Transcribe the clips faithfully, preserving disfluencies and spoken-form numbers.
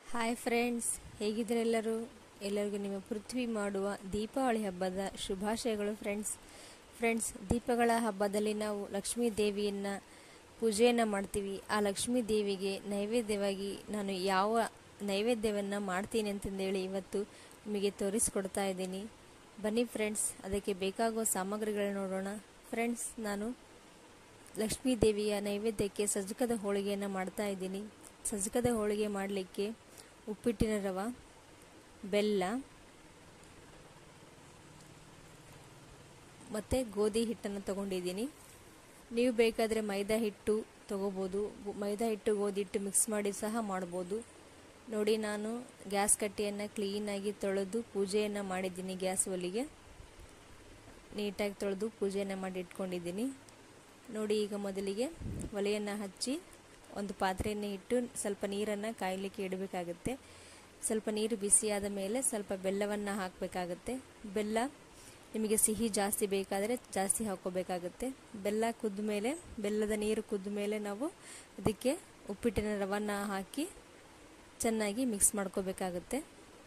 Hi friends, ಹೇಗಿದ್ರೆ ಎಲ್ಲರೂ ಎಲ್ಲರಿಗೂ ನಿಮ್ಮ ಪೃಥ್ವಿ ಮಾಡುವ ದೀಪಾವಳಿ ಹಬ್ಬದ ಶುಭಾಶಯಗಳು ಫ್ರೆಂಡ್ಸ್. ಫ್ರೆಂಡ್ಸ್ ದೀಪಗಳ ಹಬ್ಬದಲ್ಲಿ ನಾವು ಲಕ್ಷ್ಮೀ ದೇವಿಯನ್ನು ಪೂಜೆಯನ್ನು ಮಾಡ್ತೀವಿ. ಆ ಲಕ್ಷ್ಮೀ ದೇವಿಗೆ ನೈವೇದ್ಯವಾಗಿ ನಾನು ಯಾವ ನೈವೇದ್ಯವನ್ನು ಮಾಡ್ತೀನಿ ಅಂತಂದೇಳಿ ಇವತ್ತು ನಿಮಗೆ ತೋರಿಸ್ಕೊಡ್ತಾ ಇದ್ದೀನಿ. ಬನ್ನಿ ಫ್ರೆಂಡ್ಸ್, ಅದಕ್ಕೆ ಬೇಕಾಗುವ ಸಾಮಗ್ರಿಗಳನ್ನ ನೋಡೋಣ. ಫ್ರೆಂಡ್ಸ್, ನಾನು ಲಕ್ಷ್ಮೀ ದೇವಿಯ ನೈವೇದ್ಯಕ್ಕೆ ಸಜ್ಜಕದ ಹೋಳಿಗೆಯನ್ನು ಮಾಡ್ತಾ ಇದ್ದೀನಿ. ಸಜ್ಜಕದ ಹೋಳಿಗೆ ಮಾಡಲಿಕ್ಕೆ ಉಪ್ಪಿಟ್ಟಿನ ರವೆ, ಬೆಲ್ಲ ಮತ್ತು ಗೋಧಿ ಹಿಟ್ಟನ್ನು ತಗೊಂಡಿದ್ದೀನಿ. ನೀವು ಬೇಕಾದರೆ ಮೈದಾ ಹಿಟ್ಟು ತಗೋಬೋದು. ಮೈದಾ ಹಿಟ್ಟು ಗೋಧಿ ಹಿಟ್ಟು ಮಿಕ್ಸ್ ಮಾಡಿ ಸಹ ಮಾಡ್ಬೋದು. ನೋಡಿ, ನಾನು ಗ್ಯಾಸ್ ಕಟ್ಟೆಯನ್ನು ಕ್ಲೀನಾಗಿ ತೊಳೆದು ಪೂಜೆಯನ್ನು ಮಾಡಿದ್ದೀನಿ. ಗ್ಯಾಸ್ ಒಲೆಗೆ ನೀಟಾಗಿ ತೊಳೆದು ಪೂಜೆಯನ್ನು ಮಾಡಿ ಇಟ್ಕೊಂಡಿದ್ದೀನಿ. ನೋಡಿ, ಈಗ ಮೊದಲಿಗೆ ಒಲೆಯನ್ನು ಹಚ್ಚಿ ಒಂದು ಪಾತ್ರೆಯನ್ನು ಇಟ್ಟು ಸ್ವಲ್ಪ ನೀರನ್ನು ಕಾಯಲಿಕ್ಕೆ ಇಡಬೇಕಾಗುತ್ತೆ. ಸ್ವಲ್ಪ ನೀರು ಬಿಸಿಯಾದ ಮೇಲೆ ಸ್ವಲ್ಪ ಬೆಲ್ಲವನ್ನು ಹಾಕಬೇಕಾಗುತ್ತೆ. ಬೆಲ್ಲ ನಿಮಗೆ ಸಿಹಿ ಜಾಸ್ತಿ ಬೇಕಾದರೆ ಜಾಸ್ತಿ ಹಾಕ್ಕೋಬೇಕಾಗುತ್ತೆ. ಬೆಲ್ಲ ಕುದ್ದ ಮೇಲೆ ಬೆಲ್ಲದ ನೀರು ಕುದ್ದ ಮೇಲೆ ನಾವು ಅದಕ್ಕೆ ಉಪ್ಪಿಟ್ಟಿನ ರವನ್ನು ಹಾಕಿ ಚೆನ್ನಾಗಿ ಮಿಕ್ಸ್ ಮಾಡ್ಕೋಬೇಕಾಗುತ್ತೆ.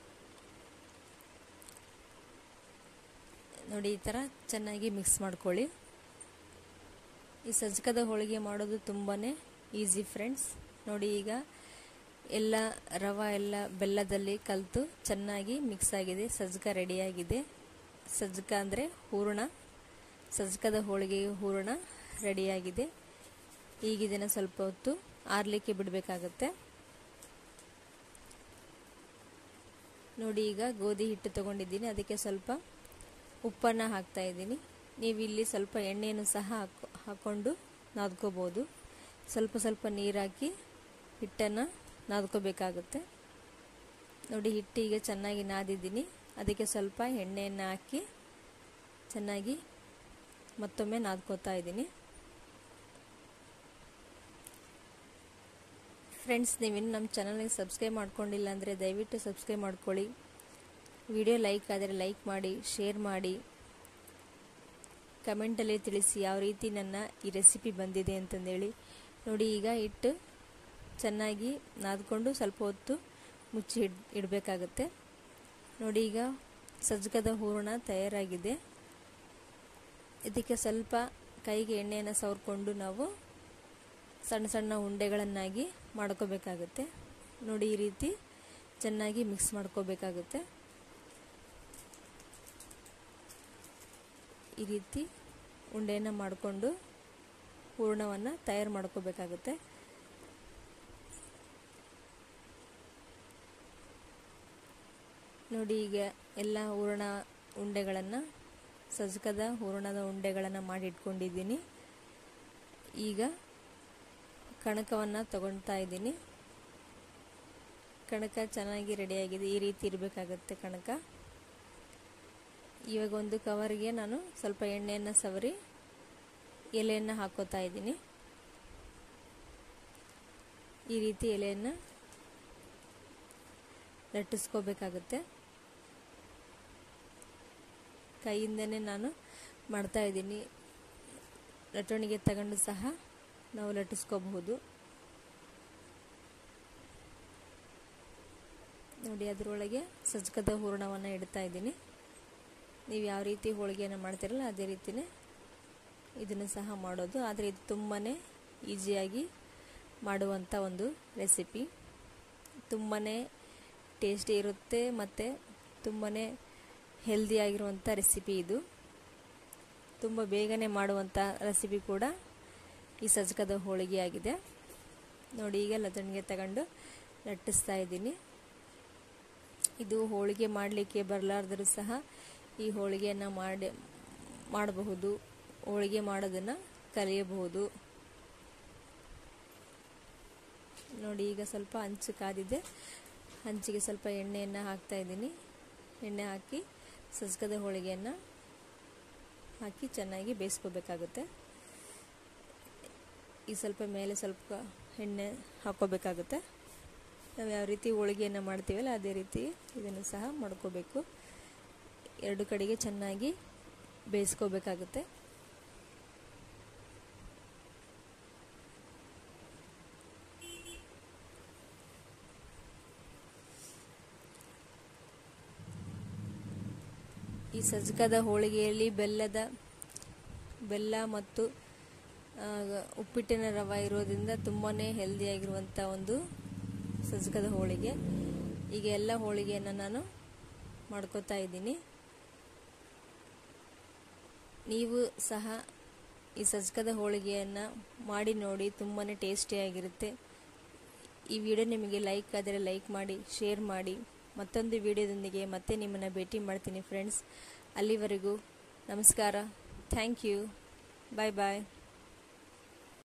ನೋಡಿ, ಈ ಥರ ಚೆನ್ನಾಗಿ ಮಿಕ್ಸ್ ಮಾಡ್ಕೊಳ್ಳಿ. ಈ ಸಜ್ಜಕದ ಹೋಳಿಗೆ ಮಾಡೋದು ತುಂಬಾ ಈಸಿ ಫ್ರೆಂಡ್ಸ್. ನೋಡಿ, ಈಗ ಎಲ್ಲ ರವೆ ಎಲ್ಲ ಬೆಲ್ಲದಲ್ಲಿ ಕಲಿತು ಚೆನ್ನಾಗಿ ಮಿಕ್ಸ್ ಆಗಿದೆ. ಸಜ್ಜಕ ರೆಡಿಯಾಗಿದೆ. ಸಜ್ಜಕ ಅಂದರೆ ಹೂರಣ, ಸಜ್ಜಕದ ಹೋಳಿಗೆಗೆ ಹೂರಣ ರೆಡಿಯಾಗಿದೆ. ಈಗ ಇದನ್ನು ಸ್ವಲ್ಪ ಹೊತ್ತು ಆರಲಿಕ್ಕೆ ಬಿಡಬೇಕಾಗುತ್ತೆ. ನೋಡಿ, ಈಗ ಗೋಧಿ ಹಿಟ್ಟು ತಗೊಂಡಿದ್ದೀನಿ. ಅದಕ್ಕೆ ಸ್ವಲ್ಪ ಉಪ್ಪನ್ನು ಹಾಕ್ತಾ ಇದ್ದೀನಿ. ನೀವು ಇಲ್ಲಿ ಸ್ವಲ್ಪ ಎಣ್ಣೆಯನ್ನು ಸಹ ಹಾಕೊ ಹಾಕ್ಕೊಂಡು ನಾದ್ಕೋಬೋದು. ಸ್ವಲ್ಪ ಸ್ವಲ್ಪ ನೀರು ಹಾಕಿ ಹಿಟ್ಟನ್ನು ನಾದ್ಕೋಬೇಕಾಗುತ್ತೆ. ನೋಡಿ, ಹಿಟ್ಟಿಗೆ ಚೆನ್ನಾಗಿ ನಾದಿದ್ದೀನಿ. ಅದಕ್ಕೆ ಸ್ವಲ್ಪ ಎಣ್ಣೆಯನ್ನು ಹಾಕಿ ಚೆನ್ನಾಗಿ ಮತ್ತೊಮ್ಮೆ ನಾದ್ಕೋತಾ ಇದ್ದೀನಿ. ಫ್ರೆಂಡ್ಸ್, ನೀವಿನ್ನು ನಮ್ಮ ಚಾನಲ್ಗೆ ಸಬ್ಸ್ಕ್ರೈಬ್ ಮಾಡ್ಕೊಂಡಿಲ್ಲ ಅಂದರೆ ದಯವಿಟ್ಟು ಸಬ್ಸ್ಕ್ರೈಬ್ ಮಾಡ್ಕೊಳ್ಳಿ. ವಿಡಿಯೋ ಲೈಕ್ ಆದರೆ ಲೈಕ್ ಮಾಡಿ, ಶೇರ್ ಮಾಡಿ, ಕಮೆಂಟಲ್ಲಿ ತಿಳಿಸಿ ಯಾವ ರೀತಿ ನನ್ನ ಈ ರೆಸಿಪಿ ಬಂದಿದೆ ಅಂತಂದೇಳಿ. ನೋಡಿ, ಈಗ ಹಿಟ್ಟು ಚೆನ್ನಾಗಿ ನಾದ್ಕೊಂಡು ಸ್ವಲ್ಪ ಹೊತ್ತು ಮುಚ್ಚಿ ಇಡ್ ಇಡಬೇಕಾಗುತ್ತೆ. ನೋಡಿ, ಈಗ ಸಜ್ಜಕದ ಹೂರಣ ತಯಾರಾಗಿದೆ. ಇದಕ್ಕೆ ಸ್ವಲ್ಪ ಕೈಗೆ ಎಣ್ಣೆಯನ್ನು ಸವರ್ಕೊಂಡು ನಾವು ಸಣ್ಣ ಸಣ್ಣ ಉಂಡೆಗಳನ್ನಾಗಿ ಮಾಡ್ಕೋಬೇಕಾಗುತ್ತೆ. ನೋಡಿ, ಈ ರೀತಿ ಚೆನ್ನಾಗಿ ಮಿಕ್ಸ್ ಮಾಡ್ಕೋಬೇಕಾಗುತ್ತೆ. ಈ ರೀತಿ ಉಂಡೆಯನ್ನು ಮಾಡಿಕೊಂಡು ಹೂರಣವನ್ನು ತಯಾರು ಮಾಡ್ಕೋಬೇಕಾಗುತ್ತೆ. ನೋಡಿ, ಈಗ ಎಲ್ಲ ಹೂರಣ ಉಂಡೆಗಳನ್ನು ಸಜ್ಜಕದ ಹೂರಣದ ಉಂಡೆಗಳನ್ನು ಮಾಡಿ ಇಟ್ಕೊಂಡಿದ್ದೀನಿ. ಈಗ ಕಣಕವನ್ನು ತಗೊಳ್ತಾ ಇದ್ದೀನಿ. ಕಣಕ ಚೆನ್ನಾಗಿ ರೆಡಿಯಾಗಿದೆ. ಈ ರೀತಿ ಇರಬೇಕಾಗುತ್ತೆ ಕಣಕ. ಇವಾಗ ಒಂದು ಕವರ್ಗೆ ನಾನು ಸ್ವಲ್ಪ ಎಣ್ಣೆಯನ್ನು ಸವರಿ ಎಲೆಯನ್ನು ಹಾಕೋತಾ ಇದ್ದೀನಿ. ಈ ರೀತಿ ಎಲೆಯನ್ನು ಲಟ್ಟಿಸ್ಕೋಬೇಕಾಗುತ್ತೆ. ಕೈಯಿಂದನೇ ನಾನು ಮಾಡ್ತಾ ಇದ್ದೀನಿ. ಲಟ್ಟಣಿಗೆ ತಗೊಂಡು ಸಹ ನಾವು ಲಟ್ಟಿಸ್ಕೋಬಹುದು. ನೋಡಿ, ಅದರೊಳಗೆ ಸಜ್ಜಕದ ಹೂರಣವನ್ನು ಇಡ್ತಾ ಇದ್ದೀನಿ. ನೀವು ಯಾವ ರೀತಿ ಹೋಳಿಗೆಯನ್ನು ಮಾಡ್ತಿರಲ್ಲ ಅದೇ ರೀತಿಯೇ ಇದನ್ನು ಸಹ ಮಾಡೋದು. ಆದರೆ ಇದು ತುಂಬಾ ಈಸಿಯಾಗಿ ಮಾಡುವಂಥ ಒಂದು ರೆಸಿಪಿ. ತುಂಬಾ ಟೇಸ್ಟಿ ಇರುತ್ತೆ ಮತ್ತು ತುಂಬಾ ಹೆಲ್ದಿಯಾಗಿರುವಂಥ ರೆಸಿಪಿ ಇದು. ತುಂಬ ಬೇಗನೆ ಮಾಡುವಂಥ ರೆಸಿಪಿ ಕೂಡ ಈ ಸಜ್ಜಕದ ಹೋಳಿಗೆ ಆಗಿದೆ. ನೋಡಿ, ಈಗ ಲಟ್ಟಣಿಗೆ ತಗೊಂಡು ಲಟ್ಟಿಸ್ತಾ ಇದ್ದೀನಿ. ಇದು ಹೋಳಿಗೆ ಮಾಡಲಿಕ್ಕೆ ಬರಲಾರ್ದರೂ ಸಹ ಈ ಹೋಳಿಗೆಯನ್ನು ಮಾಡಿ ಮಾಡಬಹುದು. ಹೋಳಿಗೆ ಮಾಡೋದನ್ನು ಕಲಿಯಬಹುದು. ನೋಡಿ, ಈಗ ಸ್ವಲ್ಪ ಹಂಚು ಕಾದಿದೆ. ಹಂಚಿಗೆ ಸ್ವಲ್ಪ ಎಣ್ಣೆಯನ್ನು ಹಾಕ್ತಾ ಇದ್ದೀನಿ. ಎಣ್ಣೆ ಹಾಕಿ ಸಜ್ಜಕದ ಹೋಳಿಗೆಯನ್ನು ಹಾಕಿ ಚೆನ್ನಾಗಿ ಬೇಯಿಸ್ಕೋಬೇಕಾಗುತ್ತೆ. ಈ ಸ್ವಲ್ಪ ಮೇಲೆ ಸ್ವಲ್ಪ ಎಣ್ಣೆ ಹಾಕ್ಕೋಬೇಕಾಗುತ್ತೆ. ನಾವು ಯಾವ ರೀತಿ ಹೋಳಿಗೆಯನ್ನು ಮಾಡ್ತೀವಲ್ಲ ಅದೇ ರೀತಿ ಇದನ್ನು ಸಹ ಮಾಡ್ಕೋಬೇಕು. ಎರಡು ಕಡೆಗೆ ಚೆನ್ನಾಗಿ ಬೇಯಿಸ್ಕೋಬೇಕಾಗುತ್ತೆ. ಈ ಸಜ್ಜಕದ ಹೋಳಿಗೆಯಲ್ಲಿ ಬೆಲ್ಲದ ಬೆಲ್ಲ ಮತ್ತು ಉಪ್ಪಿಟ್ಟಿನ ರವೆ ಇರೋದ್ರಿಂದ ತುಂಬಾ ಹೆಲ್ದಿಯಾಗಿರುವಂಥ ಒಂದು ಸಜ್ಜಕದ ಹೋಳಿಗೆ. ಈಗ ಎಲ್ಲ ಹೋಳಿಗೆಯನ್ನು ನಾನು ಮಾಡ್ಕೋತಾ ಇದ್ದೀನಿ. ನೀವು ಸಹ ಈ ಸಜ್ಜಕದ ಹೋಳಿಗೆಯನ್ನು ಮಾಡಿ ನೋಡಿ, ತುಂಬಾ ಟೇಸ್ಟಿಯಾಗಿರುತ್ತೆ. ಈ ವಿಡಿಯೋ ನಿಮಗೆ ಲೈಕ್ ಆದರೆ ಲೈಕ್ ಮಾಡಿ, ಶೇರ್ ಮಾಡಿ. ಮತ್ತೊಂದು ವಿಡಿಯೋದೊಂದಿಗೆ ಮತ್ತೆ ನಿಮ್ಮನ್ನು ಭೇಟಿ ಮಾಡ್ತೀನಿ ಫ್ರೆಂಡ್ಸ್. ಅಲ್ಲಿವರೆಗೂ ನಮಸ್ಕಾರ. Thank you. Bye bye.